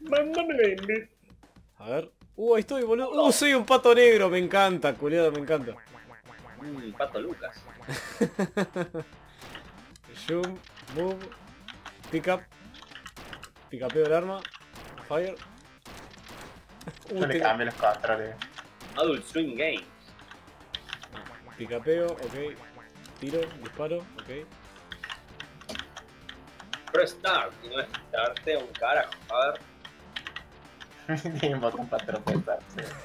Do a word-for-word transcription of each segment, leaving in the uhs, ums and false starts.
A ver. Uh, ahí estoy, boludo. Uh, soy un pato negro, me encanta, culiado, me encanta. Mmm, Pato Lucas. Zoom, move, pick up. Picapeo el arma. Fire. Uh, Yo le tengo- cambié los controles. Adult Swing Games. Picapeo, ok. Tiro, disparo, ok. Press Start. Y no es darte un carajo. A ver. Tiene un botón para tropezar.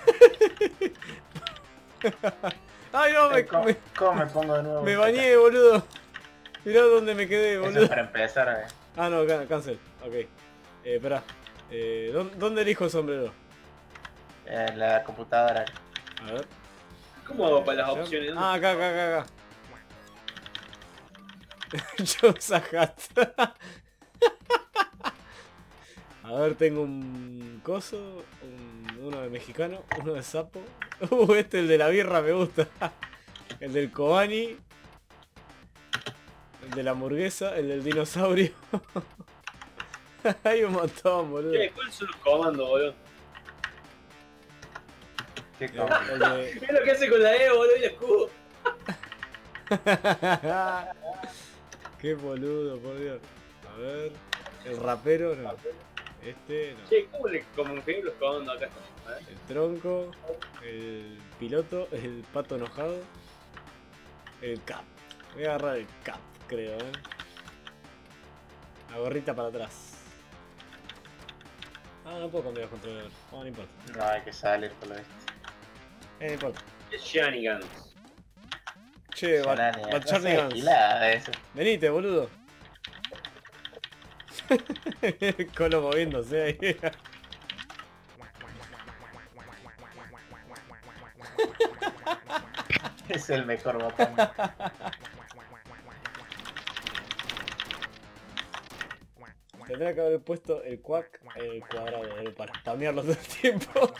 Ay no, me, ¿Cómo, me, cómo me pongo de nuevo? me bañé, boludo. Mirá dónde me quedé, Eso es boludo. para empezar. Eh. Ah, no, can- cancel. Ok. Eh, espera. Eh, ¿dónde, ¿Dónde elijo el sombrero? En la computadora. A ver. ¿Cómo hago para las Ya. opciones? Ah, acá, acá, acá, acá. Yo hat. A ver, tengo un coso, un- uno de mexicano, uno de sapo. Uh, este, el de la birra, me gusta. El del Kobani. El de la hamburguesa, el del dinosaurio. Hay un montón, boludo. Che, ¿cuáles son los comandos, boludo? ¿Qué El, como? el de... Mira lo que hace con la E, boludo, y el escudo. Qué boludo, por Dios. A ver. El rapero, no. Este, no. Che, ¿cómo le conseguí los comandos acá? A ver. El tronco. El piloto. El pato enojado. El cap. Voy a agarrar el cap, creo, eh. La gorrita para atrás. Ah, no puedo cambiar los controladores. Oh, no importa. No hay que salir por lo visto. Eh, no importa. Es Shenanigans. Che, Bat- Shenanigans. Batcharnigans. Gilada eso. Venite, boludo. Colo moviéndose ahí. Es el mejor botón. Tendría que haber puesto el quack en el cuadrado eh, para spamearlo todo el tiempo.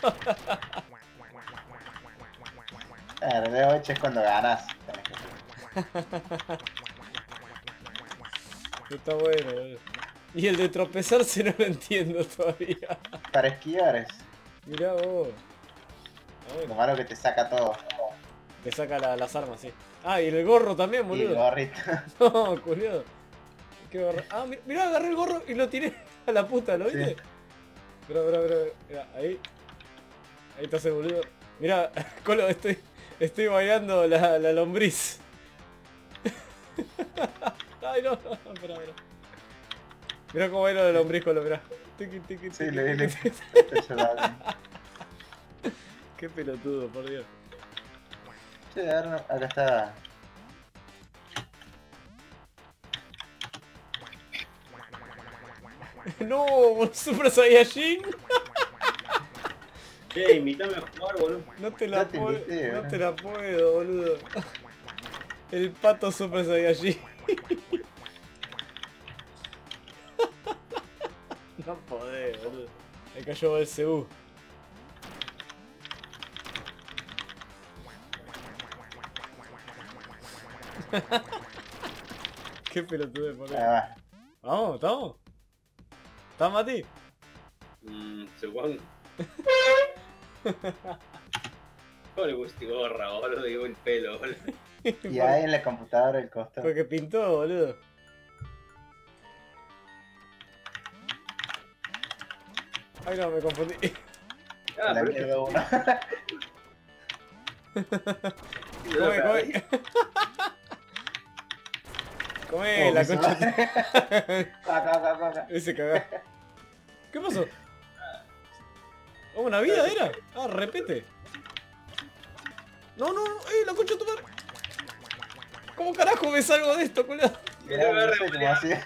Claro, de ocho es cuando ganas. Está bueno, boludo. Y el de tropezarse no lo entiendo todavía. Para esquivar es. Mirá vos. Ah, Lo bueno. malo que te saca todo. Te saca la- las armas, sí. Ah, y el gorro también, Y el boludo. gorrito. No, culiado. ¿Qué gorro? Ah, mi- mirá, agarré el gorro y lo tiré a la puta, ¿lo viste? Sí. Mirá, mirá, mirá, mirá, ahí. Ahí está ese boludo. Mirá, Colo, estoy, estoy bailando la, la lombriz. Ay, no, no, espera, espera. Mirá cómo bailo la lombriz, Colo, mirá. Tiqui, tiqui, Sí, tiqui, le vi, le tiqui. vi. Esto ya va. Qué pelotudo, por Dios. Che, ahora no- acá está. No, Super Saiyajin. Che, invítame a jugar, boludo. No te la Ya te puedo, invité, no ¿no? te la puedo, boludo. El pato Super Saiyajin. No podés, boludo. Me cayó el C U. Qué pelotudo, por Ahí Dios. va. Vamos, estamos. ¿Estás, Mati? Mmm, supongo. ¿Cómo le gusta gorra, boludo? Digo el pelo, boludo. Y ahí en la computadora el costo. Porque pintó, boludo. Ay no, me confundí. Ah, La pero mierda uno. Come, come. Come Oh, la me concha. Acá, acá, acá, acá. Ese cagá. ¿Qué pasó? Oh, ¿una vida era? Ah, repete. No, no, no, eh, la concha de tu madre. ¿Cómo carajo me salgo de esto, culiao? Mirá, no sé cómo hacía.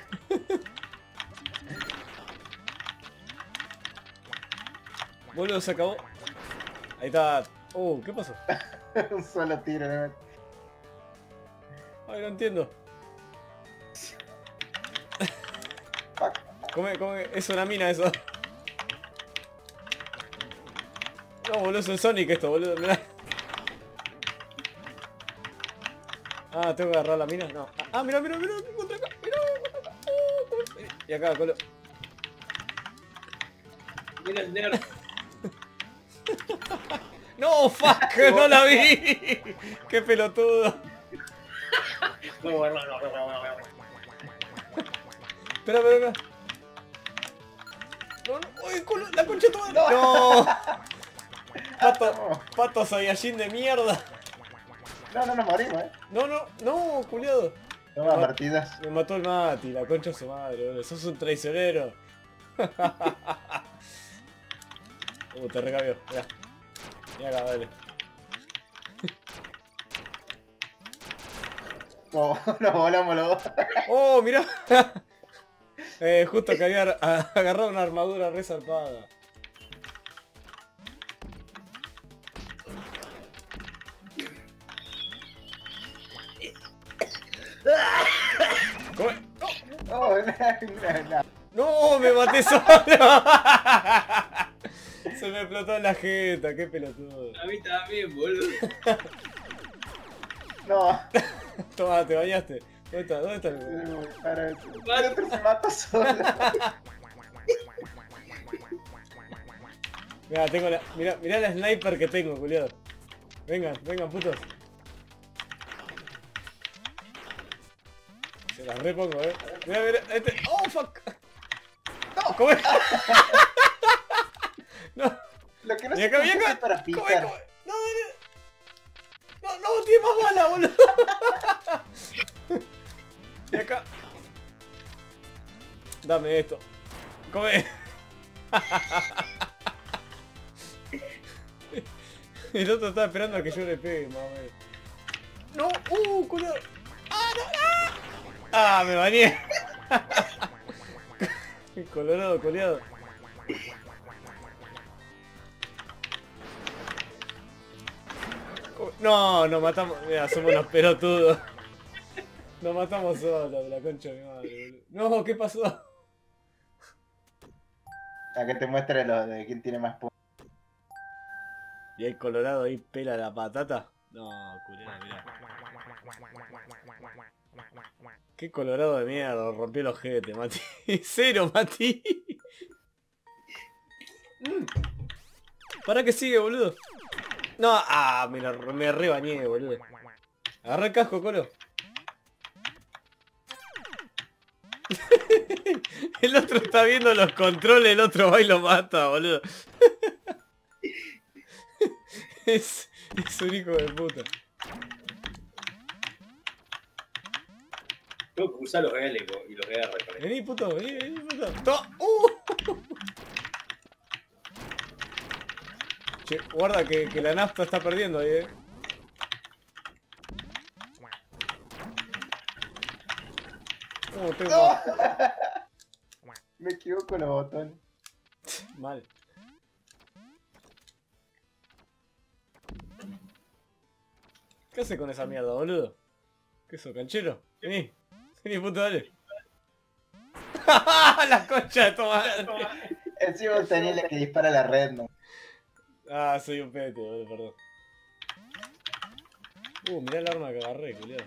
Boludo, se acabó. Ahí está. Uh, ¿qué pasó? Un solo tiro, ¿no? Ay, no entiendo. Fuck. Come, come, es una mina eso. No, boludo, es el Sonic esto, boludo, mirá. Ah, tengo que agarrar la mina, no. Ah, mira, mira, mira, encontré acá, mira, encontré acá. Oh, oh. Y acá, Colo. Mira el nerd. No, fuck, no la vi. Qué pelotudo. Espera, espera, espera. No, no, uy, culo, la concha de tu madre. No. Pato, pato Saiyajin de mierda. No, no nos morimos, eh. No, no, no, culiado. Toma partidas. Me mató el Mati, la concha de su madre, boludo. Sos un traicionero. Uh, te recabió, mirá. Mirá acá, dale. No, nos volamos los dos. Oh, mirá. eh, justo que había agarrado una armadura re zarpada. Come. Oh, no, no, no. No, me maté solo. Se me explotó en la jeta, qué pelotudo. A mí también, boludo. No. Toma, te bañaste. ¿Dónde está? ¿Dónde está el... Para el otro se mata solo. Mirá, tengo la... Mirá, mirá la sniper que tengo, culiado. Vengan, vengan, putos. Se las repongo, eh. Mirá, mirá, este... ¡Oh, fuck! ¡No! ¡Come! No. Lo que no Mira se acá, mira puede acá. para Come, picar. come. No, no, no, no, tiene más bala, boludo. Y acá. Dame esto. Come. El otro está esperando a que yo le pegue, más o menos. No, uh, culo. Ah, no, ah. Ah, me bañé. Colorado, coleado. No, nos matamos. Mira, somos unos pelotudos. Nos matamos solos, la concha de mi madre, boludo. No, ¿qué pasó? A que te muestre lo de quién tiene más puntos. Y el colorado ahí pela la patata. No, culero, mirá. Qué colorado de mierda, rompió el ojete, Mati. Cero, Mati. Mm. ¿Para qué sigue, boludo? No, ah, me, la, me rebañé, boludo. Agarra el casco, Colo. El otro está viendo los controles, el otro va y lo mata, boludo. Es, es un hijo de puta. Tengo que usar los L y los R para Vení, puto, vení, vení, puto. To uh. Che, guarda que, que la nafta está perdiendo ahí, eh. Uh, tengo... ¡No! Me equivoco con los botones. Mal. ¿Qué hace con esa mierda, boludo? ¿Qué eso, canchero? Vení, vení, puto, dale. La concha de tu madre. Encima tenía la que dispara la red, ¿no? Ah, soy un pete, boludo, perdón. Uh, mirá el arma que agarré, culiado.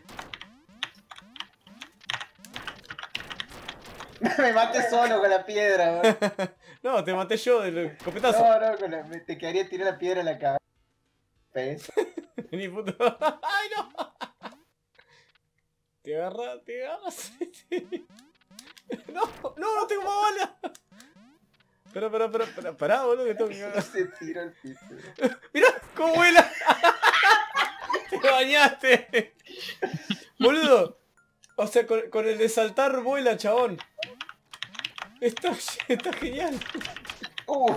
Me maté solo con la piedra, bro. No, te maté yo del copetazo. No, no, con la... me- te quería tirar la piedra en la cabeza. ¿Ves? Vení, puto. ¡Ay, no! Te agarras, te agarras. No, no, no tengo más bala. Espera, espera, espera, espera, pará, boludo, que tengo que agarrar. Se tira el piso. Mirá cómo vuela. Te bañaste. Boludo. O sea, con, con el de saltar vuela, chabón. Está, está genial. Uh,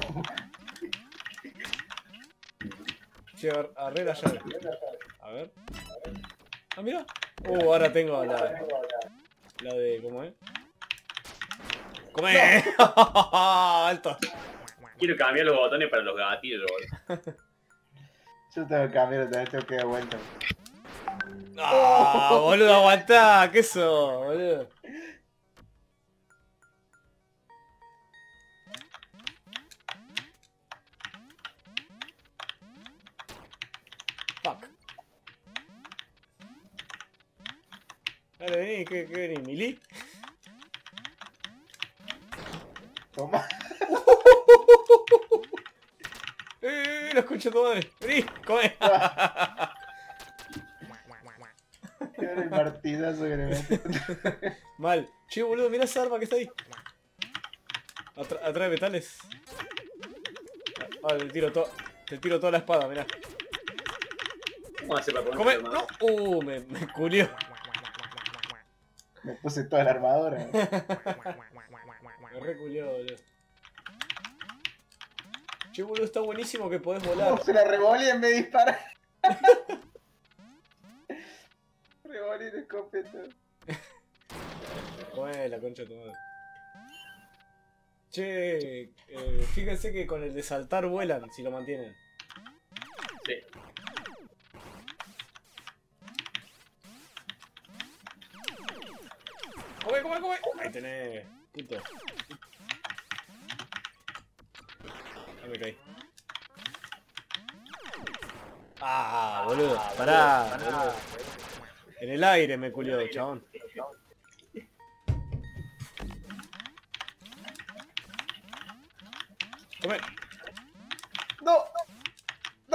Che, agar- agarré la llave. A ver. Ah, mira. Uh, ahora tengo la... La de... ¿Cómo es? ¡Come! Alto. Quiero cambiar los botones para los gatillos, boludo. yo tengo que cambiar otra vez, tengo que dar vuelta. Ah, boludo, aguantá. ¿Qué eso, boludo? Fuck. Dale, vení, ¿qué, qué vení? ¿Mili? Toma. ¡Eh! ¡La escucho tu madre! ¡Vení! ¡Come! Era el martillazo que le metí. Mal. Che, boludo, mirá esa arma que está ahí. Atra atrae metales. Ah, te tiro todo. Te tiro toda la espada, mirá. ¿Cómo hace para ¡Come! poner ¡No! ¡Uh! Me, me culió. Me puse toda la armadura. Me re culió, boludo. Che, boludo, está buenísimo que podés volar. ¿Cómo se la revolía en vez de disparar? Revolí el escopeta. Come la concha de tu madre. Che, eh, fíjense que con el de saltar vuelan si lo mantienen. Sí. ¡Come, come, come! Ahí tenés, puto. Ahí me caí. Ah, boludo, pará, boludo. En el aire me culió, chabón. Come. ¡No! ¡No!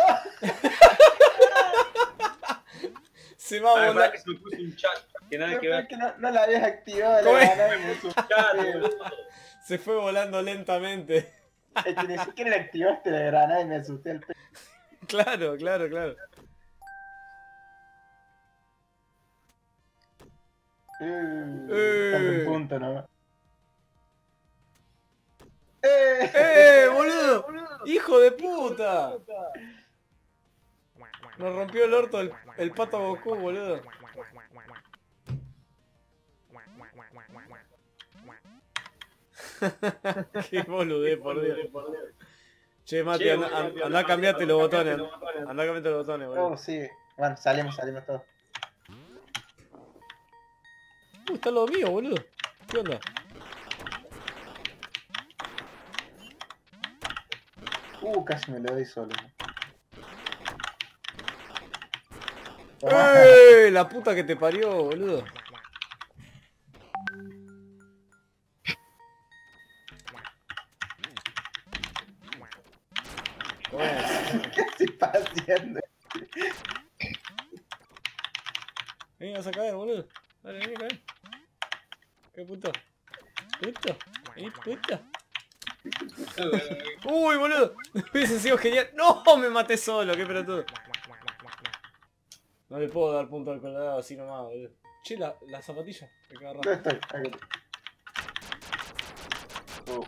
Se va a Ah, volar. para que se me puso un chat. Que nada No, que ver. que no, no la habías activado la ¿Cómo es? granada y me asusté. Chat, boludo. Se fue volando lentamente. Es que ni siquiera le activaste la granada y me asusté al pe... Claro, claro, claro. Uh, Eh. está en punto, ¿no? ¡Eh! ¡Eh, boludo! ¡Hijo de puta! Nos rompió el orto el, el pato Goku, boludo. Qué boludez, por Dios. Che, Mati, anda, anda, anda a cambiarte los botones. Anda a cambiarte los botones, boludo. Oh, sí. Bueno, salimos, salimos todos. Uh, está lo mío, boludo. ¿Qué onda? Uh, casi me lo doy solo. ¡Eh! La puta que te parió, boludo. Bueno, ¿Qué está haciendo? vení, vas a caer, boludo. Dale, vení, caer. ¿Qué puto? ¿Puto? ¿Vení, puto? Uy, boludo. Hubiese sido genial. ¡No! Me maté solo, qué pelotudo. No le puedo dar punto al colorado así nomás, boludo. Che, la, la zapatilla. Hay que ¿Dónde agarrar. estoy? Aquí. Uh,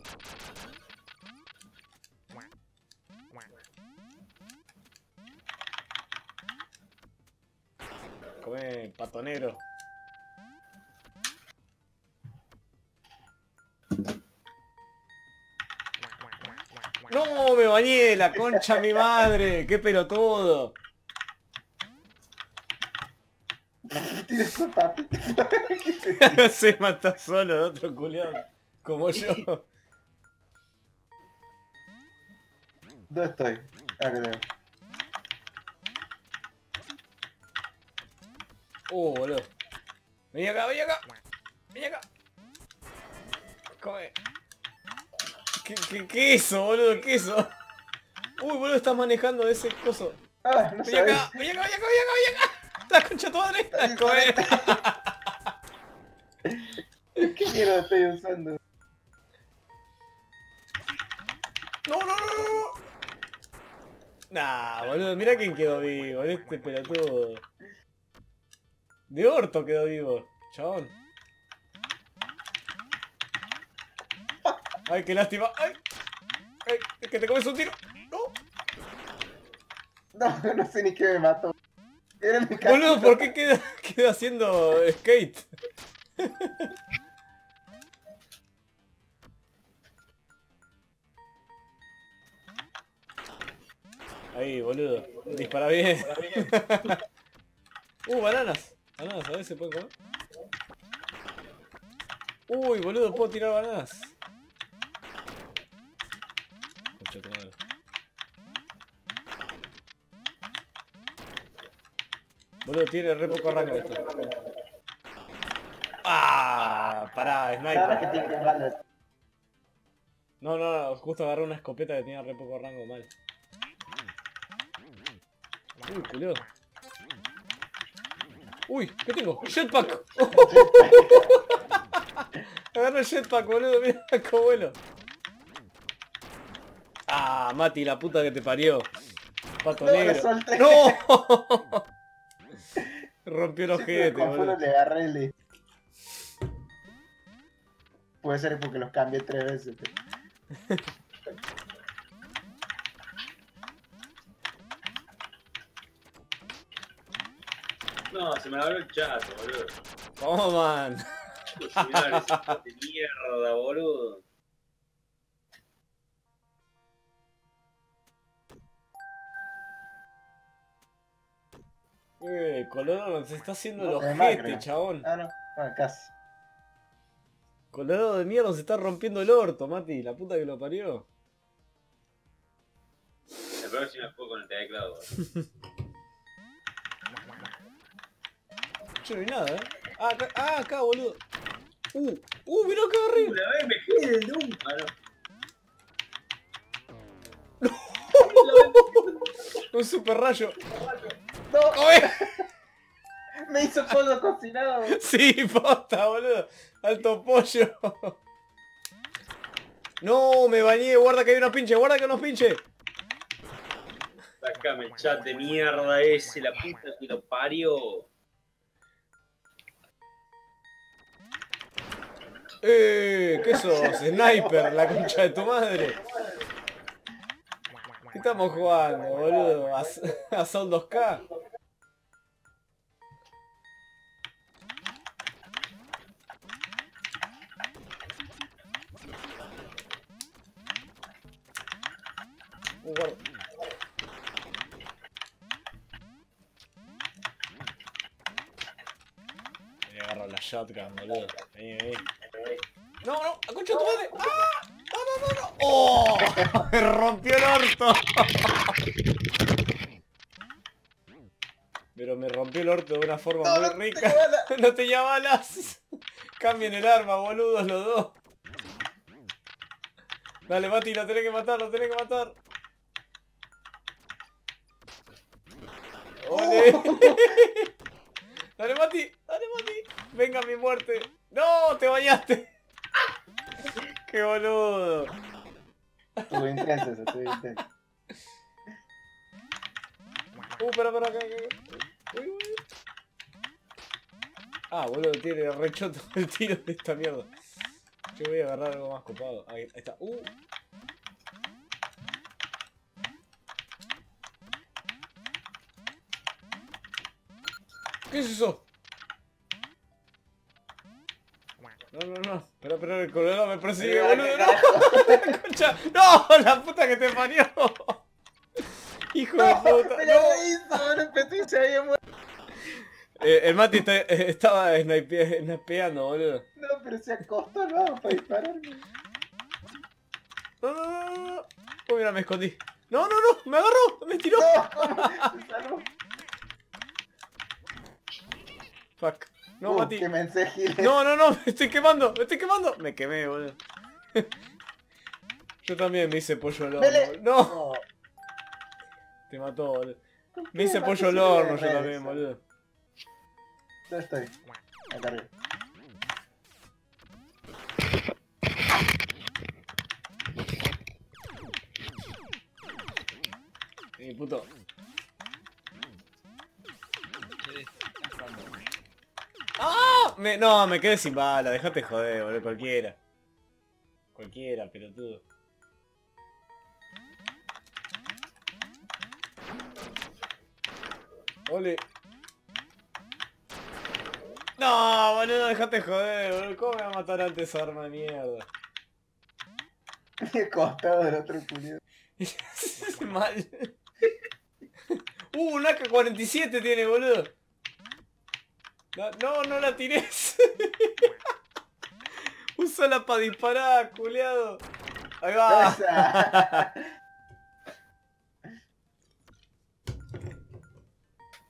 Come, pato negro. ¡No! Me bañé, la concha de mi madre. ¡Qué pelotudo! tira esa papita. Se mata solo de otro culiado. Como yo. ¿Dónde estoy? Acá tengo. Uh, boludo. Vení acá, vení acá. Vení acá. Come. ¿Qué, qué, qué eso, boludo? ¿Qué eso? Uy, boludo, estás manejando ese coso. Ah, no Vení acá, sabes. vení acá, vení acá, vení acá, vení acá. La concha de tu madre. Come. ¿Qué mierda estoy usando? No, no, no, no. Nah, boludo, mira quién quedó vivo, este pelotudo. De orto quedó vivo, chabón. Ay, qué lástima. Ay, ay, es que te comes un tiro. No. No, no sé ni qué me mató. Era mi Boludo, casco. ¿por qué queda, queda haciendo skate? Ahí, boludo. Dispara bien. Uh, bananas. Bananas, a ver si se pueden comer. Uy, boludo, puedo tirar bananas. Concha tu madre. Boludo, tiene re poco rango esto. Ah, pará, Nada más que sniper. tiene que darle. No, no, no, justo agarré una escopeta que tenía re poco rango, mal. Uy, culiao. Uy, ¿qué tengo? ¡Jetpack! Agarré el jetpack, boludo, mira cómo vuelo. Ah, Mati, la puta que te parió. Pato No, lo negro. solté. ¡No! Rompió el Siempre ojete, con boludo. Fulo le agarré el de... Puede ser porque los cambié tres veces. Pero... No, se me abrió el chat, boludo. ¿Cómo, man? Cocinar ese chat de mierda, boludo. Eh, Colorado se está haciendo el No, de más, ojete, creo. chabón. Ah, no. Bueno, casi. Colorado de mierda se está rompiendo el orto, Mati. La puta que lo parió. La próxima juego con el teclado, boludo. Yo no vi nada, eh. Ah, acá, ah, acá, boludo. Uh, uh, mirá que agarré. Una vez me quedé del Doom. Ah, no. Un super rayo. ¡No! ¡Oye! Me hizo pollo cocinado. Sí, posta, boludo. Alto pollo. No, me bañé. Guarda que hay una pinche. Guarda que hay unos pinches. Sácame el chat de mierda ese, la puta que lo parió. Eh, ¿qué sos? Sniper, la concha de tu madre. ¿Qué estamos jugando, boludo? ¿A, a Sol dos K? Uh, guarda. Me agarro la shotgun, boludo. Vení, vení. No, no, la concha de tu madre. ¡Ah! No, no, no, no. ¡Oh! Me rompió el orto. Pero me rompió el orto de una forma No, muy no rica. tengo balas. No tenía balas. Cambien el arma, boludos, los dos. Dale, Mati, lo tenés que matar, lo tenés que matar. ¡Ole! Dale, Mati, dale, Mati. Venga mi muerte. ¡No! ¡Te bañaste! ¡Qué boludo! Estuvo intenso eso, estuvo intenso. Uh, espera, espera, acá, acá. Uy, uy. Ah, boludo, tiene rechoto el tiro de esta mierda. Yo voy a agarrar algo más copado. Ahí, ahí está. Uh. ¿Qué es eso? No, no, no. Espera, espera, el colorado me persigue, boludo. ¡No! Concha. ¡No! ¡La puta que te parió! ¡Hijo de puta! ¡Me ¡No! lo hizo! ¡Ahora empecé y se había muerto! Eh, el Mati está- eh, estaba snipe- snipeando, boludo. No, pero se acostó no para dispararme. No, no, no, no, no. Oh, mira, me escondí. No, no, no, me agarró, me tiró. No, ¿cómo? Se salvó. Fuck. No, Uh, Mati. que me enseje. No, no, no, me estoy quemando, me estoy quemando. Me quemé, boludo. Yo también me hice pollo al horno. Mele. boludo. No, No. te mató, boludo. ¿Con Me qué hice me pollo al matas si horno me yo también, regresa? boludo. ¿Dónde estoy? Acá arriba. Mi puto. ¡Ah! Me, no, me quedé sin bala, dejate joder, boludo, cualquiera. Cualquiera, pelotudo. Ole. No, boludo, dejate joder, boludo. ¿Cómo me va a matar antes esa arma de mierda? Me he costado del otro culiado. Mal. Uh, un A K cuarenta y siete tiene, boludo. No, no, no la tires. Úsala para disparar, culeado. Ahí va. Esa.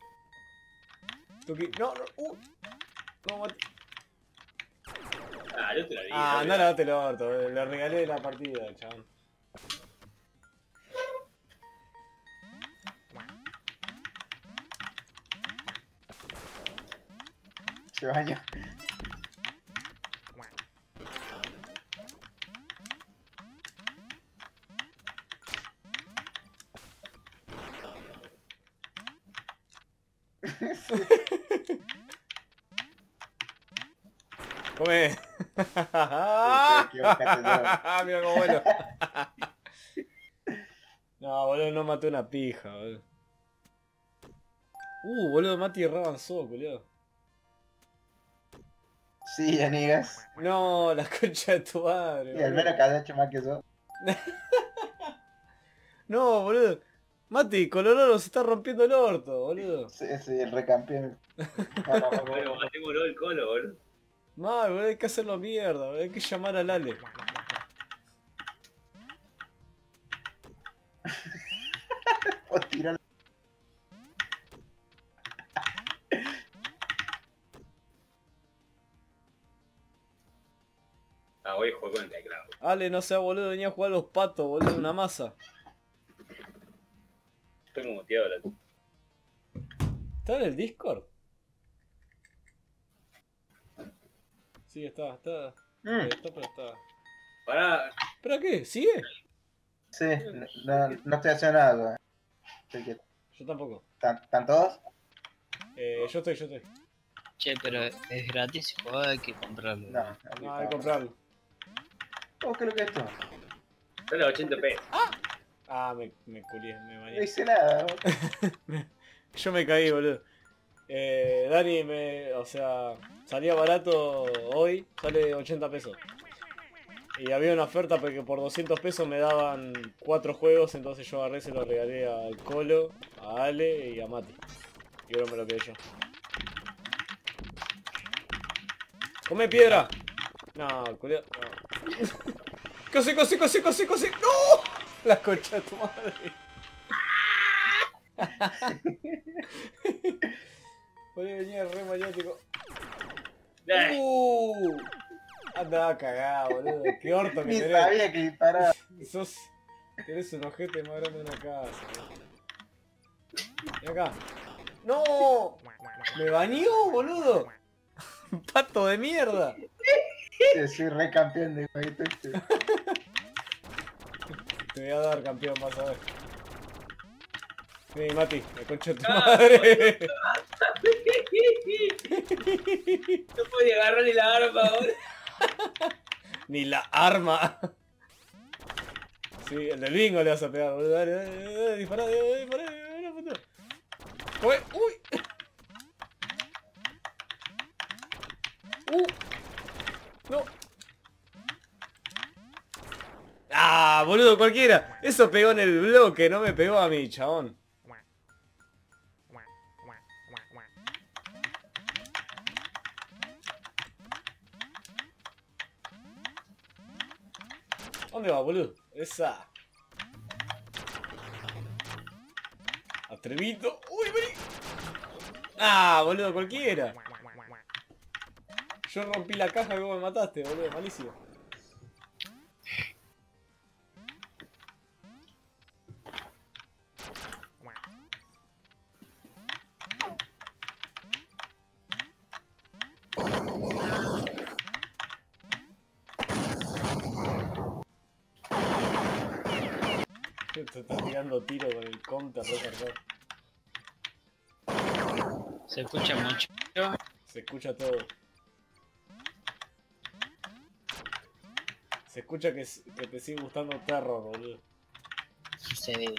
Tuki- No, no, uh. No, Mati. Ah, yo te la di. Ah, no, andá, lavate el orto. Le regalé la partida, chabón. Se baña. Come. equivocaste, Mira cómo vuelo. No, boludo, no maté una pija, boludo. Uh, boludo, Mati re avanzó, boludo. Sí, amigas. No, la concha de tu madre, Y al boludo. menos que has hecho más que yo. No, boludo. Mati, Colorado se está rompiendo el orto, boludo. Sí, sí, el recampeón. No, no, no, Bueno, no. matémoslo el colo, boludo. Mal, boludo, hay que hacerlo mierda, boludo. Hay que llamar al Ale. O tíralo. Ah, voy a jugar con el teclado. Ale, no sea boludo, venía a jugar a los patos, boludo, una masa. Estoy muteado, la ¿Está en el Discord? Sí, está, está. Mm, eh, Está, pero está. Pará. ¿Pero qué? ¿Sigue? sí, no, no estoy haciendo nada, güey. Así que, Yo tampoco. ¿están, ¿están todos? Eh, yo estoy, yo estoy. Che, pero es gratis o hay que comprarlo. No, No, hay que comprarlo. Oh, ¿qué es lo que es esto? Son los ochenta pesos. Ah, me, me culié, me No bañé. hice nada. Yo me caí, boludo. Eh, Dani, me, o sea, salía barato hoy, sale ochenta pesos. Y había una oferta porque por doscientos pesos me daban cuatro juegos, entonces yo agarré, se lo regalé al Colo, a Ale y a Mati. Y ahora me lo quedé yo. ¡Come piedra! No, culiao, no. ¡Cosí, cosí, cosí, cosí, cosí! ¡No! La concha de tu madre. Boludo, venía re maniático. Eh, Uh, Andaba cagado, boludo. Qué orto que Ni tenés. sabía que disparaba. Sos. Tenés un ojete más grande de una casa. Y acá. ¡No! ¡Me bañó, boludo! ¡Pato de mierda! Sí, soy re campeón de jueguito este. Te voy a dar, campeón, vas a ver. Vení, Mati, me concha de tu Ah, madre. no podía agarrar ni la arma, boludo. Ni la arma. Sí, el del bingo le vas a pegar, boludo. Dale, dale, dale, dispará, dale, dispará, dale, puto. ¡Come! ¡Uy! ¡Uh! ¡No! ¡Ah, boludo, cualquiera! Eso pegó en el bloque, no me pegó a mí, chabón. ¿Dónde va, boludo? Esa. Atrevido. ¡Uy, vení! ¡Ah, boludo, cualquiera! Yo rompí la caja que vos me mataste, boludo, malísimo. Te está tirando tiro con el counter, re cargado. Se escucha mucho. Se escucha todo. Se escucha que, que te sigue gustando Terror, boludo. Sí.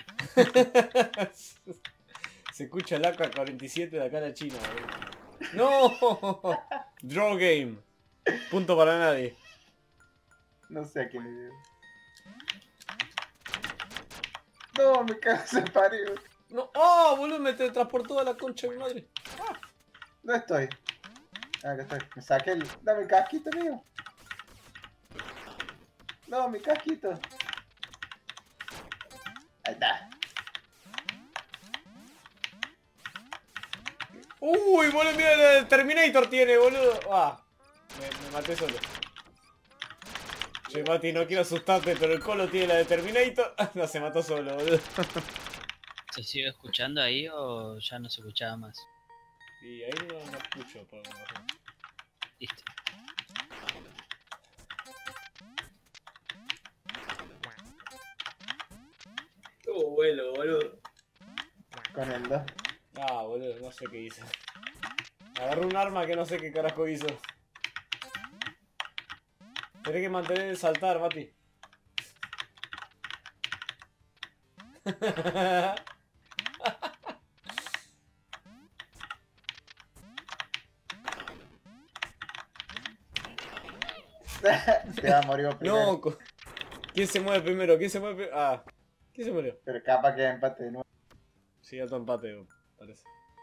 Se escucha el A K cuarenta y siete de acá a la China, boludo. ¡No! Draw game. Punto para nadie. No sé a quién le digo. No, me cago en ese parió. No. ¡Oh, boludo! Me teletransportó a la concha de mi madre. No estoy. Ah, acá estoy. Me saqué el. Dame el casquito mío. No, mi casquito. Ahí está. Uy, boludo, mira, el Terminator tiene, boludo. Ah, me, me maté solo. Che, Mati, no quiero asustarte, pero el Colo tiene la de Terminator. No, se mató solo, boludo. ¿Se sigue escuchando ahí o ya no se escuchaba más? Y ahí no, no escucho, por alguna razón. Listo. Estuvo bueno, boludo. Con el dos. Ah, boludo, no sé qué hizo. Agarré un arma que no sé qué carajo hizo. Tenés que mantener el saltar, Mati. Te va a morir vos primero. No, co- ¿quién se mueve primero? ¿Quién se mueve primero? Ah, ¿quién se murió? Pero capaz que empate de nuevo. Sí, alto empate, parece.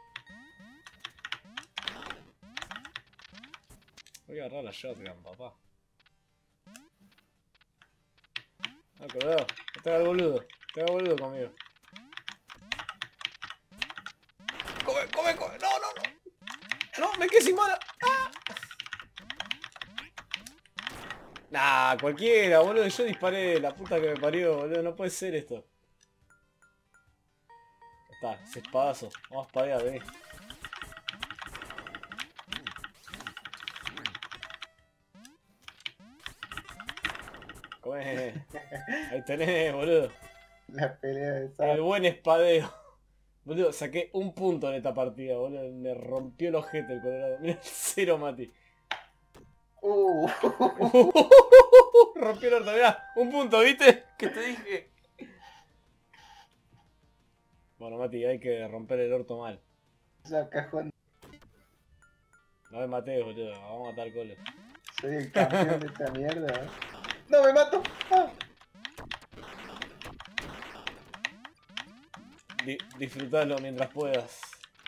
Voy a agarrar la shotgun, papá. Ah, colorado. No te hagas el boludo. Te hagas boludo conmigo. ¡Come, come, come! ¡No, no, no! ¡No, me quedé sin bala! ¡Ah! Nah, cualquiera, boludo. Yo disparé. La puta que me parió, boludo. No puede ser esto. Ya está, ese espadazo. Vamos para allá, vení. Come. Ahí tenés, boludo. La pelea de El Sam. buen espadeo. Boludo, saqué un punto en esta partida, boludo. Me rompió el ojete el Colorado. Mira el cero, Mati. Uh. Rompió el orto, mirá. Un punto, ¿viste? Que te dije. Bueno, Mati, hay que romper el orto mal. Esa cajón. No me maté, boludo. Vamos a matar al Colo. Soy el campeón de esta mierda. ¿Eh? ¡No, me mato! ¡Ah! Di disfrutalo mientras puedas.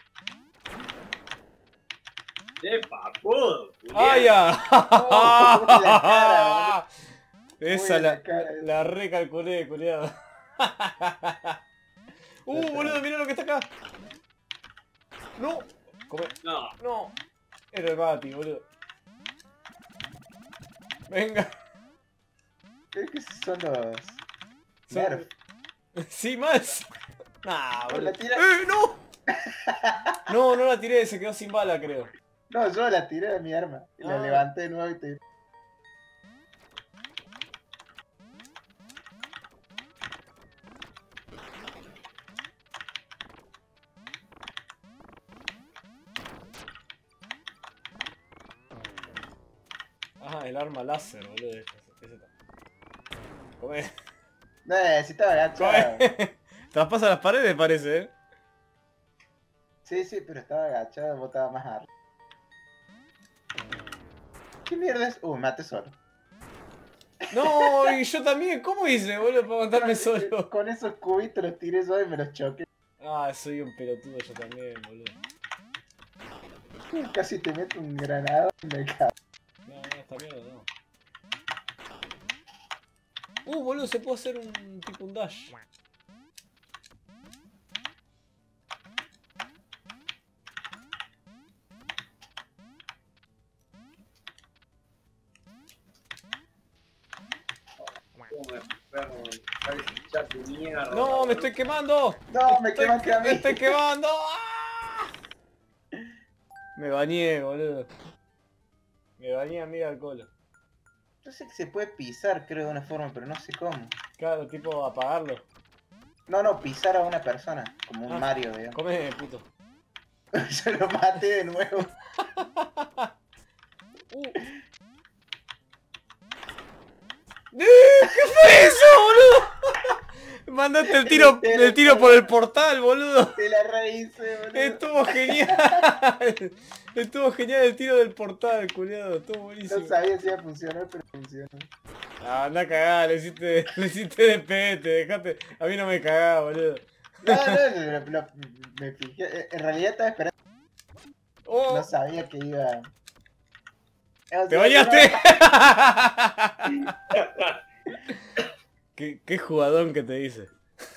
¡Qué papudo! ¡Ay, ya! Oh, la cara, Esa Uy, la, la cara. la recalculé, culiado. Uh, boludo, mirá lo que está acá. No. Come. No, No. Era el Mati, boludo. Venga. Creo que esos son los... Son- Nerf. Sí, más. Nah, Oh, boludo. la tira- ¡Eh, no! No, no la tiré, se quedó sin bala, creo. No, yo la tiré de mi arma. Y la Ah. levanté de nuevo y te... Ah, el arma láser, boludo. Ese, ese está. Come. Eh, si estaba agachado. Come. Traspasa las paredes, parece, eh. Sí, sí, pero estaba agachado, vos estabas más arriba. ¿Qué mierda es? Uh, me maté solo. No, y yo también. ¿Cómo hice, boludo, para matarme solo? Con esos cubitos los tiré yo y me los choqué. Ah, soy un pelotudo yo también, boludo. Uh, casi te meto un granado y me cago. No, no, esta mierda no. Uh, boludo, se puede hacer un tipo un dash. cómo me enfermo. Parece un chat de mierda. No, me estoy quemando. No, me Estoy- quemaste a mí. Me estoy quemando. ¡Ah! Me bañé, boludo. Me bañé a mí al Colo. Yo sé que se puede pisar, creo, de una forma, pero no sé cómo. Claro, tipo apagarlo. No, no, pisar a una persona, como un Ah. Mario, digamos. Come, puto. Yo lo maté de nuevo. Uh. ¡Eh! ¿Qué fue eso, boludo? Mandaste el tiro, el tiro por el portal, boludo. Te la rehice, boludo. Estuvo genial. Estuvo genial el tiro del portal, culiado. Estuvo buenísimo. No sabía si iba a funcionar, pero funcionó. Ah, anda a cagar, le hiciste, le hiciste de pete, dejate. A mí no me cagás, boludo. No, no, no, no, me fijé. En realidad estaba esperando. Oh, No sabía que iba. O ¡te sea, bañaste! no- ¿Qué, qué jugadón que te dice.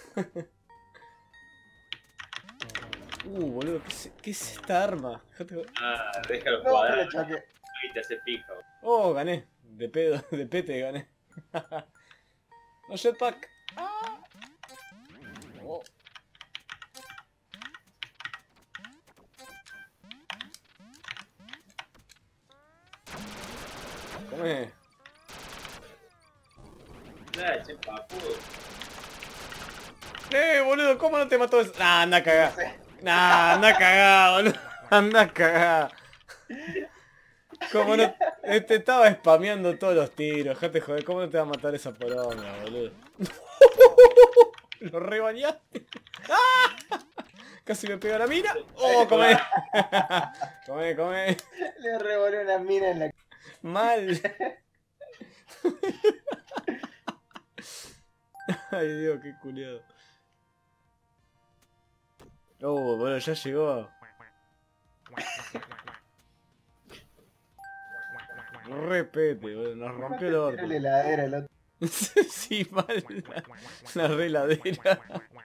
Uh, boludo, ¿qué es, qué es esta arma? Dejate- Ah, déjalo No, me jugar lo choqué. y te hace pija. Oh, gané. De pedo, de pete gané. No jetpack. Ah. Oh. Come. Nah, che papudo. Eh, boludo, ¿cómo no te mató eso? Nah, anda a cagar. Nah, anda a cagar, boludo. Anda a cagar. ¿Cómo no? Te estaba spameando todos los tiros, dejate joder, ¿cómo no te va a matar esa poronga, boludo? Lo rebañaste. ¡Ah! Casi me pega la mina. ¡Oh, come! Come, come. Le revolé una mina en la... Mal. Ay, Dios, qué culiado. Oh, bueno, ya llegó. Repete, boludo, nos rompió el orto. La heladera, el otro. Sí, mal. La, la reladera.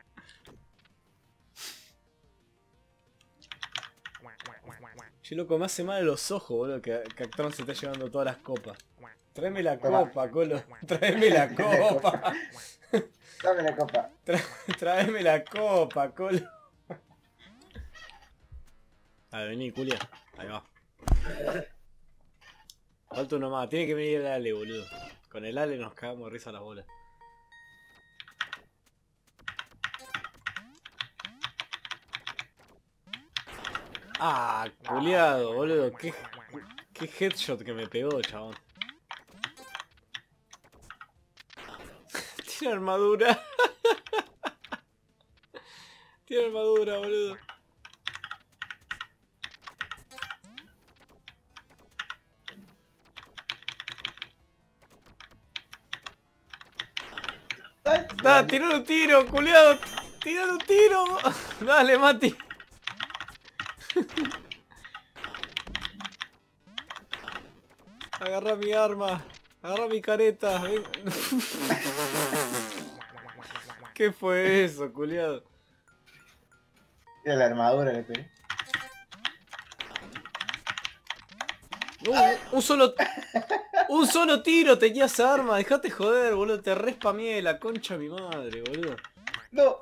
Che, loco, me hace mal los ojos, boludo, que, que Actron se está llevando todas las copas. Tráeme la copa, Colo. Tráeme la copa. Dame la copa. Tra tráeme la copa, Colo. A ver, vení, culia. Ahí va. Falta uno más. Tiene que venir el Ale, boludo. Con el Ale nos cagamos de risa a las bolas. Ah, culiado, boludo. Qué, qué headshot que me pegó, chabón. Tiene armadura. Tiene armadura, boludo. Da, tiró un tiro, culiado. Tiró un tiro. Dale, Mati. Agarra mi arma. Agarra mi careta. ¿Qué fue eso, culiado? Mira la armadura le pegué. Uh, un solo... Un solo tiro tenía esa arma. Dejate joder, boludo. Te respameé la concha de mi madre, boludo. No.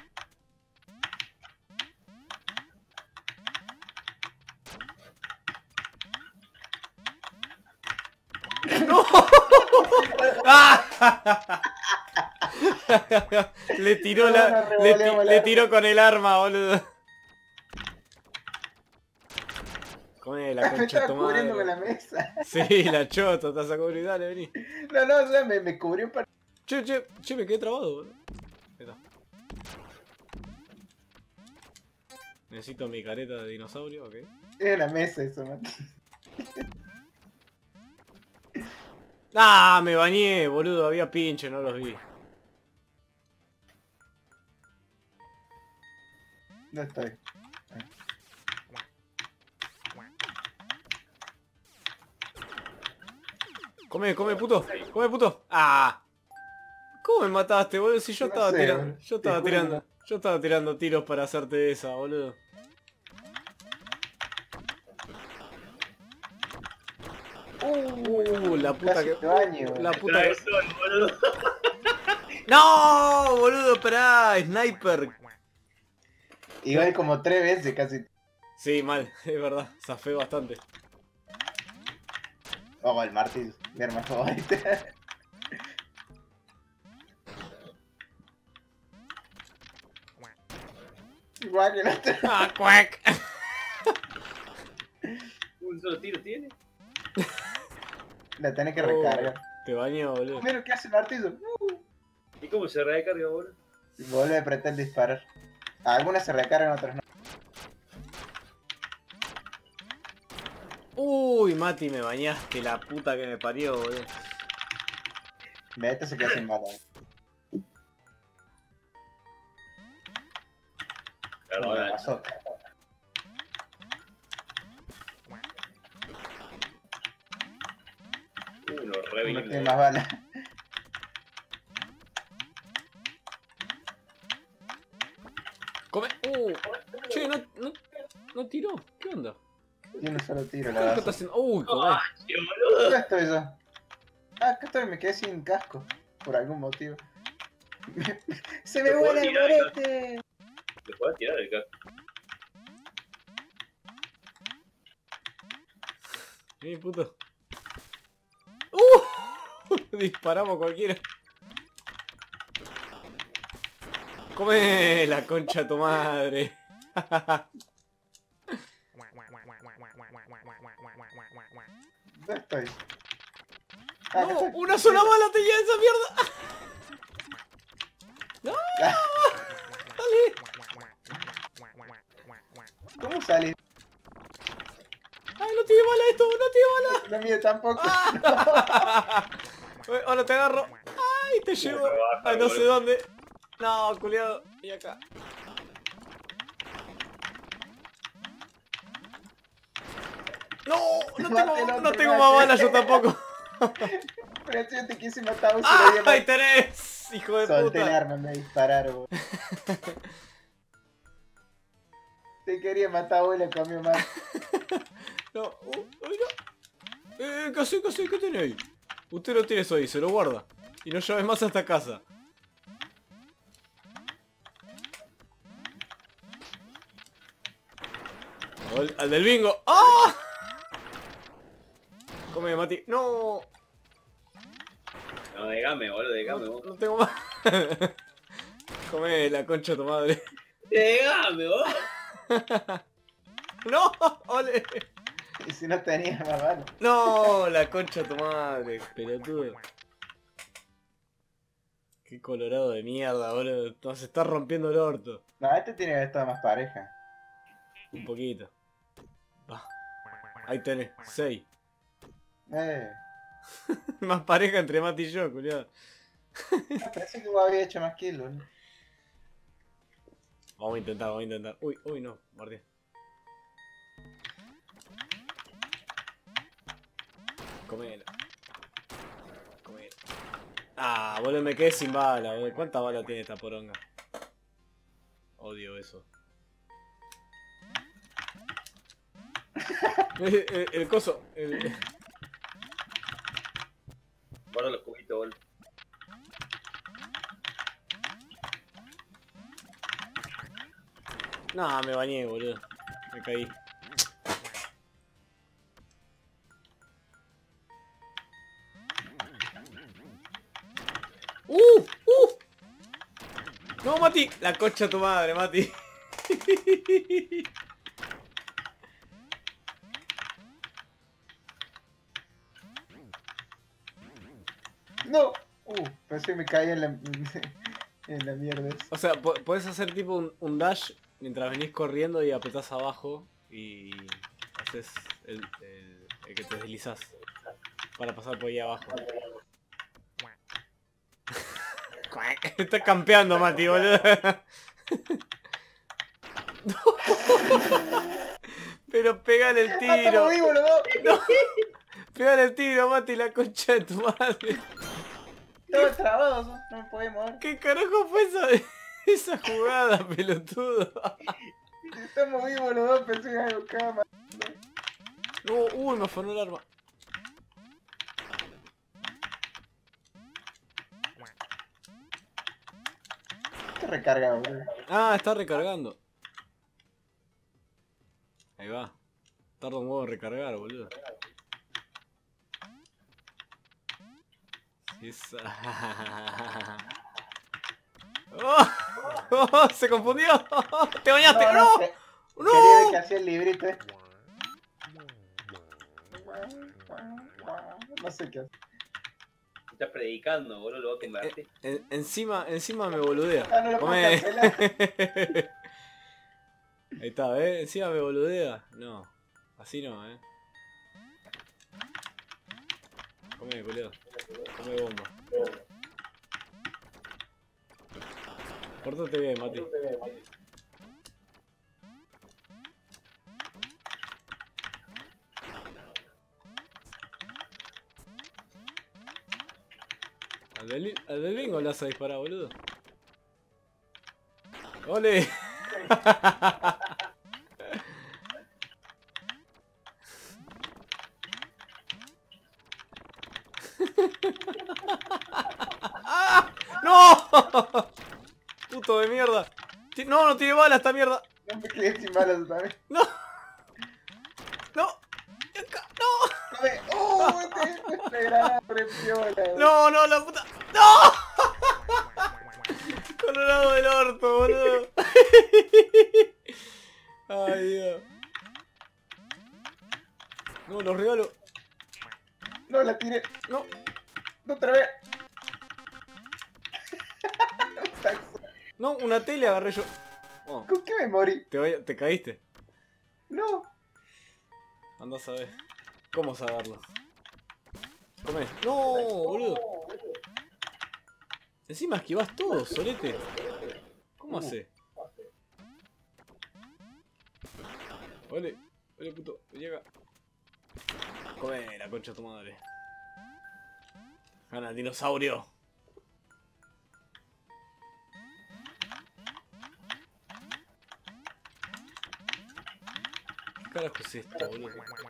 ¡No! ¡Ah! Le tiró la... Le, ti le tiró con el arma, boludo. Come la concha de tu madre. Me estaba cubriendo con la mesa. Sí, la chota, te vas a cubrir, dale, vení. No, no, o sea, me, me cubrió para... Che, che, che, me quedé trabado, boludo. Ahí está. Necesito mi careta de dinosaurio, ok. Era la mesa eso, man. Ah, me bañé, boludo, había pinche, no los vi. No estoy. Come, come, puto, come, puto. Ah. ¿Cómo me mataste, boludo? Si yo No estaba sé, tirando, boludo. yo estaba Te juro tirando, que yo estaba tirando tiros para hacerte esa, boludo. Uh, la puta Casi que... te baño, La puta Trae que... sol, boludo. ¡No! Boludo, esperá, sniper. Igual como tres veces casi. Sí, mal, es verdad, zafé bastante. Oh, el martillo, mi arma favorita. Igual que el otro. ¡Ah, cuac! ¿Un solo tiro tiene? La tenés que Oh, recargar. te baño, boludo. Mira qué hace el martillo. ¿Y cómo se recarga, boludo? Vuelve a apretar disparar. Algunas se recargan, otras no. Uy, Mati, me bañaste, la puta que me parió, boludo. Vete, se queda sin bala. Claro, No, ahora, pasó. uno, No re bien. tiene más balas. Come. Uh, che, no, no, no tiró. ¿Qué onda? Tiene un solo tiro, ¿Qué la es lo que verdad. está haciendo? Uy, come. ¡Ay, boludo! ¿Qué esto eso? Ah, acá estoy, me quedé sin casco. Por algún motivo. ¡Se me Lo puedo vuela el tirar, morete! Le puedo tirar el casco. Vení, puto. ¡Uh! Disparamos cualquiera. Come la concha de tu madre. ¿Dónde estoy? Ah, acá No, estoy. una sola bala te lleva esa mierda. No, dale. ¿Cómo salí? Ay, no tiene bala esto, no tiene bala. No mío tampoco. Ah. Ahora te agarro. Ay, te llevo. Ay, no sé dónde. No, culiado. Y acá. No, no tengo, no tengo más balas yo tampoco. Pero yo te quise matar, vos se lo ¡Ay, llevas. tenés! Hijo de Solté el puta. arma, me dispararon. Te quería matar, vos y le comió mal. No, uh, uy, no. Eh, ¿qué hace, qué hace? ¿Qué tiene ahí? Usted lo tiene eso ahí, se lo guarda. Y no llaves más a esta casa. Al, al del bingo. ¡Ah! Come, Mati. No. No, degame, boludo, degame No, vos. no tengo más. Come la concha de tu madre. Degame vos. No, ole. Y si no tenía más balas. No, la concha de tu madre, pelotudo. Qué colorado de mierda, boludo. Nos está rompiendo el orto. No, este tiene que estar más pareja. Un poquito. Va. Ahí tenés, seis. Eh. Más pareja entre Mati y yo, culiado. Pensé que vos habías hecho más kills, ¿no? Vamos a intentar, vamos a intentar. Uy, uy, no, Martín. Comela. Comela. Ah, boludo, me quedé sin bala, boludo. ¿Cuánta bala tiene esta poronga? Odio eso. el, el, el coso. El... Guarda los cubitos, boludo. No, me bañé, boludo. Me caí. ¡Uh! ¡Uh! No, Mati. La concha de tu madre, Mati. No. Uh, pensé que me caía en la, en la mierda esa. O sea, po- podés hacer tipo un, un dash mientras venís corriendo y apretás abajo y haces el, el, el que te deslizás para pasar por ahí abajo. Está campeando, Mati, boludo. Pero pegale el ¡Ah, tiro. estamos vivos los dos! No. Pegale el tiro, Mati, la concha de tu madre. Estamos trabados, no no me podés mover. ¿Qué carajo fue esa, esa jugada, pelotudo? Estamos vivos los dos, pensé que algo cama. No, uy, me afanó el arma. Está recargado, boludo. Ah, está recargando. Ahí va. Tarda un huevo en recargar, boludo. Esa. ¡Oh! ¡Oh! ¡Se confundió! ¡Te bañaste! ¡No! que- ¡No! Quería ver que hacía el librito este. No sé qué hace. Estás predicando, boludo, lo va a convertir. En- encima, encima me boludea. Ah, no lo puedo Comé. cancelar. Ahí está, ¿eh? Encima me boludea. No, así no, ¿eh? Come, culiao. Come bomba. Pórtate bien, Mati. Al del, al del bingo le vas a disparar, boludo. ¡Ole! ¡Ah! ¡No! Puto de mierda. No, no tiene bala esta mierda. No me quedé sin balas también. No. No. No. Come. ¡Oh! Este este granada preciosa. No, no, la puta. ¡No! Colorado del orto, boludo. Ay, Dios. No, los regalos. No, la tiré. No. No, otra vez. No, una tele agarré yo. Oh, ¿Con qué me morí? te, vaya- te caíste. No. Andás a ver. ¿Cómo saberlo? Comé. No, boludo. Encima esquivás todo, solete. ¿Cómo hace? Ole, ole puto, llega. Come la concha de tu madre. Gana el dinosaurio. ¿Qué carajo es esto, boludo?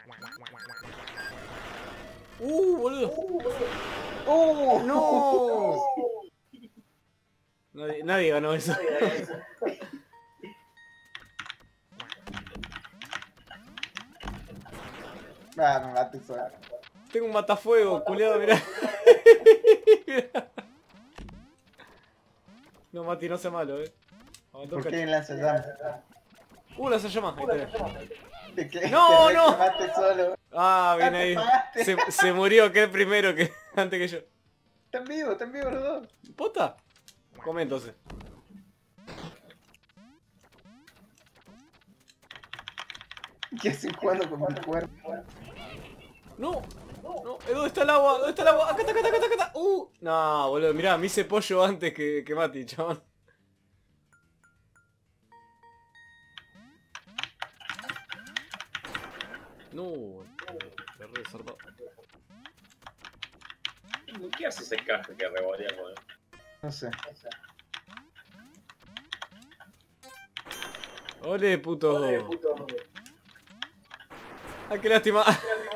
Uh, boludo. ¡Oh! No. Nadie, nadie ganó eso. Ah, me maté solo. Tengo un matafuego, culiado, mirá. Mirá. No, Mati, no sea malo, eh. Aguantá un ¿Por qué cacho. lanza llamas? Uh, la se llama. Ahí tenés. ¿De qué? No, Te no. re quemaste solo. Ah, bien Ah, te ahí. apagaste. Se, se murió, que primero que antes que yo. Están vivos, están vivos los dos. ¿Posta? Come entonces. ¿Qué hacen jugando con mi cuerpo? No. No, eh, ¿dónde está el agua? ¿Dónde está el agua? Acá está, acá está, acá está, acá está. Uh. No, boludo, mirá, me hice pollo antes que, que Mati, chabón. No, te re zarpado. ¿Qué hace ese caja que revoleamos? Eh? No sé. Ole, puto. Ah, qué lástima.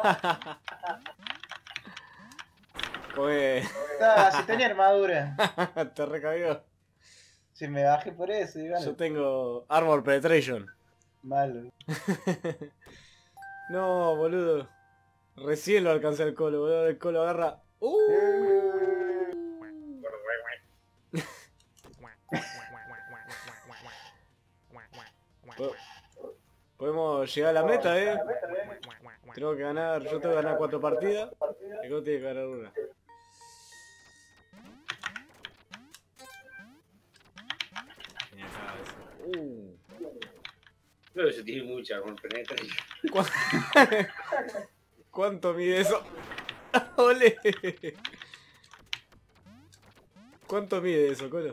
Come. Ah, si tenía armadura. Te recabió. Si me bajé por eso, Yo digan. tengo Armor Penetration. Malo. No, boludo. Recién lo alcancé el colo, boludo. El colo agarra. Uh. Po- Podemos llegar a la meta, eh. Tengo que ganar. Yo tengo que ganar cuatro partidas. Y vos tenés que ganar una. Vení acá, eso. Uh. No, se tiene mucha armor penetra. ¿Cu- ¿Cuánto mide eso? ¡Ole! ¿Cuánto mide eso, Colo?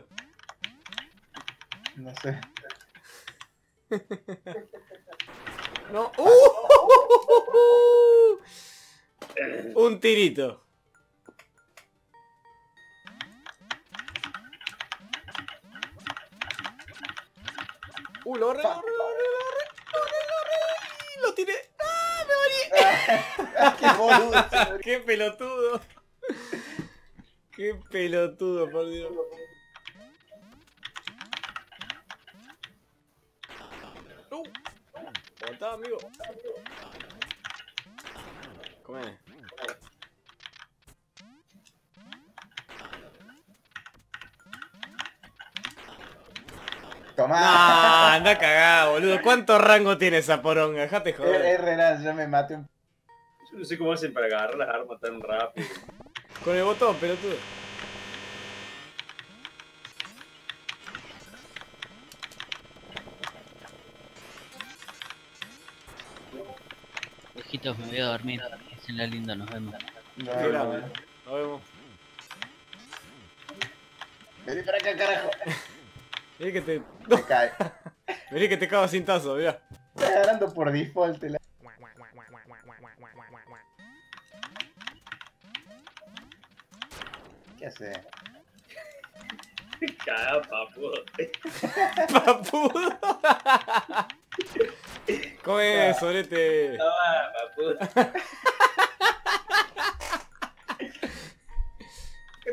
No sé. No. ¡Uh! Un tirito. Uh, lo agarré, lo agarré, lo agarré, lo agarré, lo agarré, lo agarré, lo tiré. ¡Ah, me morí! ¡Qué boludo! se murió. ¡Qué pelotudo! ¡Qué pelotudo, por Dios! ¡Uh! Aguantá, amigo. Come. Tomá. Nah, anda cagado, boludo. ¿Cuánto rango tiene esa poronga? Dejate Es, joder. es real, yo me maté un... Yo no sé cómo hacen para agarrar las armas tan rápido. Con el botón, pelotudo. Viejitos, me voy a dormir. Hacen la linda, nos vemos. No, Qué no, grande. no. Nos vemos. Vení para acá, carajo. Vení que te. Me cae. Vení que te cago sin tazo, mirá. Estás ganando por default. La... ¿Qué hace? Cagá, papu. Papudo. Come, solete. Ah, papu.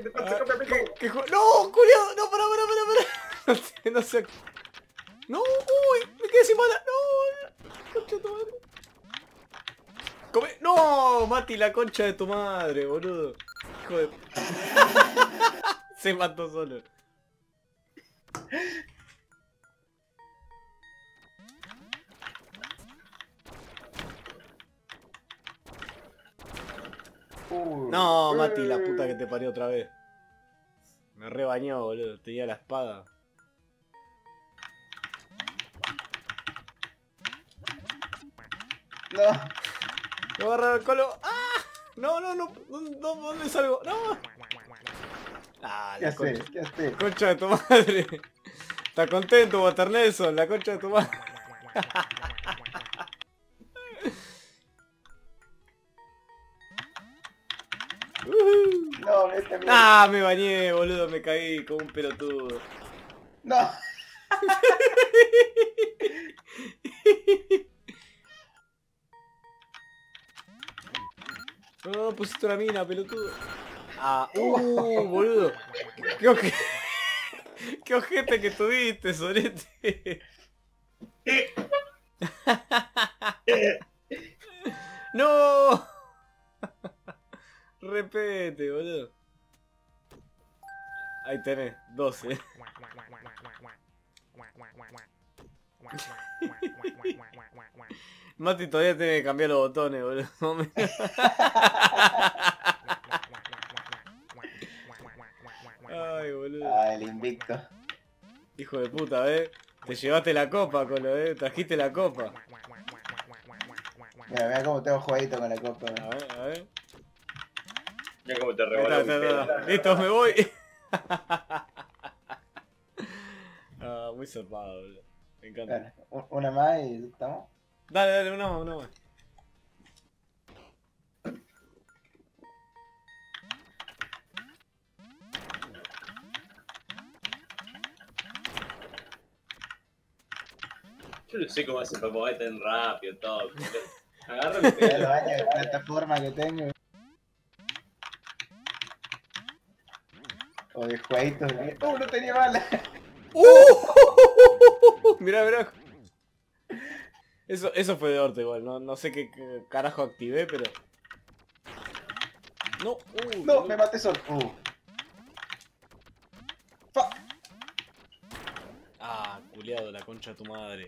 Ah, ¿qué- qué ju- ¡No, culiao! ¡No, pará, pará, pará, pará! No sé, no sé. ¡No! ¡Uy! ¡Me quedé sin bala! ¡No! ¡Concha de tu madre! ¡Come! ¡No! Mati, la concha de tu madre, boludo. Hijo de... Se mató solo. Uh, No, Mati, la eh. puta que te parió otra vez. Me rebañó, boludo. Tenía la espada. No. Me agarra el colo. ¡Ah! No, no, no. No, no, ¿dónde salgo? ¡No! Ah, ¿Qué la haces? concha. ¿Qué haces? Concha de tu madre. ¿Estás contento, Water Nelson? La concha de tu madre. No, vete a mí. Ah, me bañé, boludo. Me caí como un pelotudo. No. No, no, pusiste una mina, pelotudo. Ah, uh, boludo. Qué, oje... Qué ojete que tuviste, Sorete. No. Repete, boludo. Ahí tenés, doce. Mati todavía tiene que cambiar los botones, boludo. Ay, boludo. Ah, el invicto. Hijo de puta, eh. Te llevaste la copa, Colo, eh. Trajiste la copa. Mira, mira cómo tengo jueguito con la copa. A ver, a ver. Ya como te Ahí rebalo. está, está, está. Listo, me voy. Ah, muy zarpado, boludo. Me encanta. Bueno, u- una más y estamos. Dale, dale, una más, una más. Yo no sé cómo hace para mover tan rápido todo. Agarra y Mira pega. los años de plataforma que tengo. O de jueguitos. de- ¡Uh, no tenía bala! ¡Uh! Mirá, mirá. Eso, eso fue de orto igual, no, no sé qué, qué carajo activé, pero... No, uh, No, me maté solo. Uh. Fa. Ah, culiado, la concha de tu madre.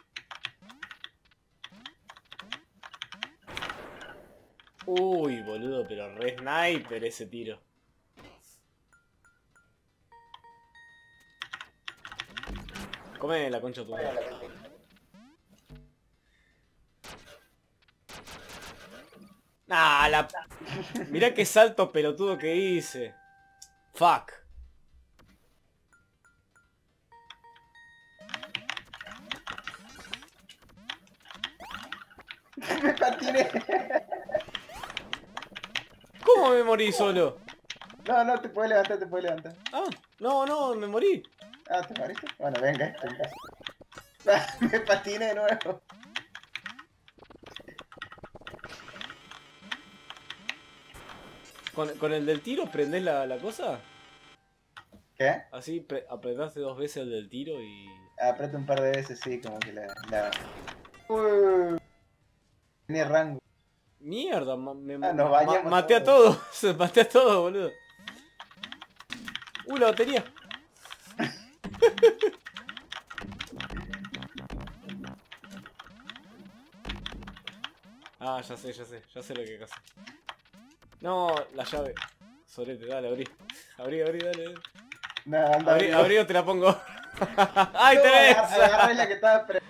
Uy, boludo, pero re sniper ese tiro. Come la concha de tu madre. Ah, la... Mirá qué salto pelotudo que hice. Fuck. Me patiné. ¿Cómo me morí solo? No, no, te puedes levantar, te puedes levantar. Ah, no, no, me morí. Ah, ¿te moriste? Bueno, venga, esto. Ah, me patiné de nuevo. ¿Con, con el del tiro prendés la, la cosa? ¿Qué? Así pre- apretaste dos veces el del tiro y... Aprieta un par de veces, sí, como que la... la... Uh, tenía rango. Mierda, ma- me, Ah, nos ma- bañamos maté a todos. todos. Maté a todos, boludo. Uh, la batería. Ah, ya sé, ya sé, ya sé lo que hacer. No, la llave. Sorete, dale, abrí. Abrí, abrí, dale. dale. No, anda, Abrí, no. abrí o te la pongo. ¡Ay, No, tenés! agar- agarré la que estaba pre...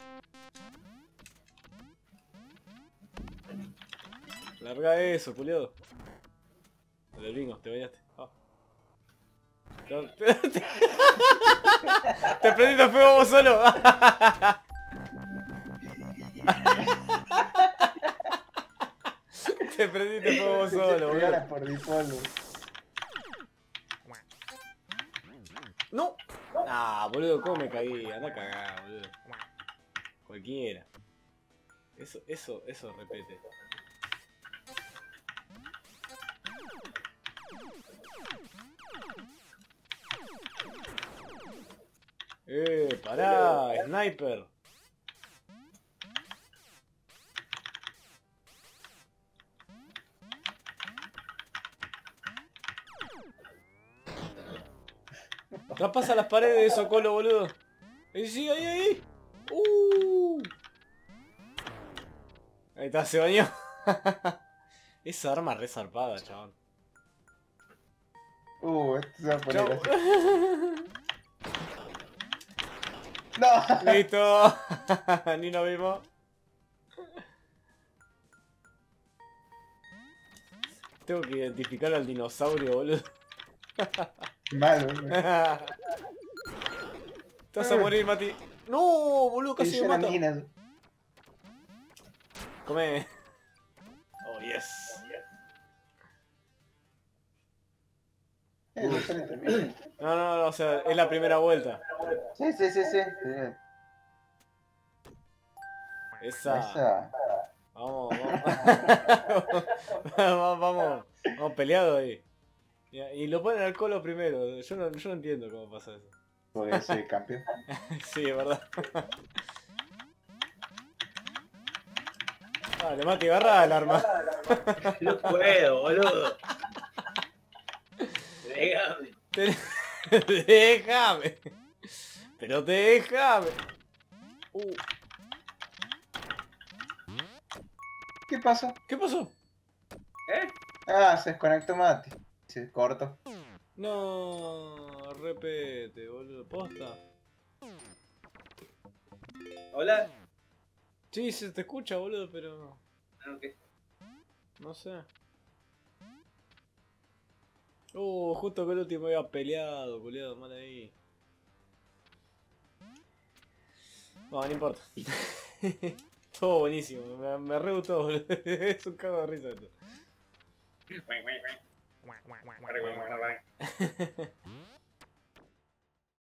Larga eso, culiado. Dale, bingo, te bañaste. Ah. Te, te- te prendiste fuego vos solo. Te prendiste fuego vos solo, boludo. Pegala por default. No. Ah, boludo, ¿cómo me caí? Anda a cagar, boludo. Cualquiera. Eso, eso, eso repete. Eh, pará, sniper. Traspasa las paredes de Socolo, boludo. Ahí sí, ahí, ahí. Uh. Ahí está, se bañó. Esa arma re zarpada, chabón. Uh, esto se va a poner Chau. así. ¡No! Listo. Ni nos vimos. Tengo que identificar al dinosaurio, boludo. Malo, boludo. Te vas a morir, Mati. No, boludo, casi Hice me la mata. mina. Come. Oh, yes. Eh, no se le termina. No, no, no, o sea, es la primera vuelta. Sí, sí, sí, sí. sí. Esa. Esa. Vamos, vamos. vamos, vamos. Vamos peleados ahí. Y, y lo ponen al colo primero. Yo no, yo no entiendo cómo pasa eso. Porque soy campeón. Sí, es verdad. Dale, Mati, agarra el arma. No puedo, boludo. Déjame. Te- Déjame. Pero déjame. Uh, ¿Qué pasó? ¿Qué pasó? ¿Eh? Ah, se desconectó Mati. Se cortó. No, repete, boludo. Posta. ¿Hola? Sí, se te escucha, boludo, pero... Ah, ok. No sé. Uh, justo que el último había peleado, culiado, mal ahí. No, no importa. Todo buenísimo, me, me re gustó, boludo. Es un cago de risa esto.